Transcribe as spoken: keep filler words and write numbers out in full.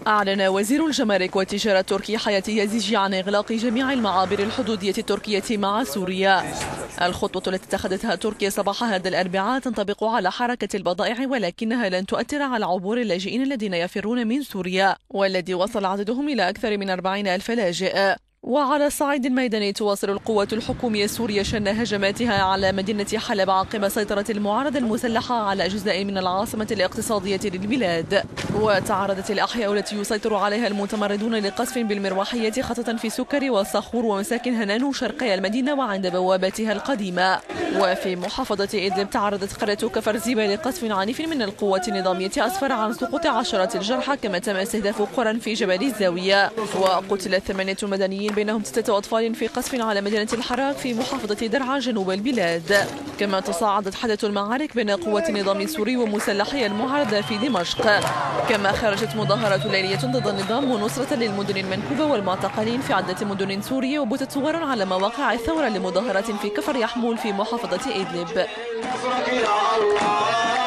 أعلن وزير الجمارك والتجارة التركي حياتي يزيجي عن إغلاق جميع المعابر الحدودية التركية مع سوريا. الخطوة التي اتخذتها تركيا صباح هذا الأربعاء تنطبق على حركة البضائع، ولكنها لن تؤثر على عبور اللاجئين الذين يفرون من سوريا، والذي وصل عددهم إلى أكثر من أربعين ألف لاجئ. وعلى الصعيد الميداني تواصل القوات الحكومية السورية شن هجماتها على مدينة حلب عقب سيطرة المعارضة المسلحة على أجزاء من العاصمة الاقتصادية للبلاد. وتعرضت الأحياء التي يسيطر عليها المتمردون لقصف بالمروحية، خاصة في سكري والصخور ومساكن هنان وشرقي المدينة وعند بواباتها القديمة. وفي محافظة إدلب تعرضت قرية كفرزيبة لقصف عنيف من القوات النظامية أسفر عن سقوط عشرات الجرحى، كما تم استهداف قرى في جبل الزاوية. وقتل ثمانية مدنيين بينهم ستة أطفال في قصف على مدينة الحراك في محافظة درعا جنوب البلاد. كما تصاعدت حدث المعارك بين قوات النظام السوري ومسلحي المعارضة في دمشق. كما خرجت مظاهرات ليلية ضد النظام ونصرة للمدن المنكوبة والمعتقلين في عدة مدن سورية، وبثت صور على مواقع الثورة لمظاهرات في كفر يحمول في محافظة إدلب.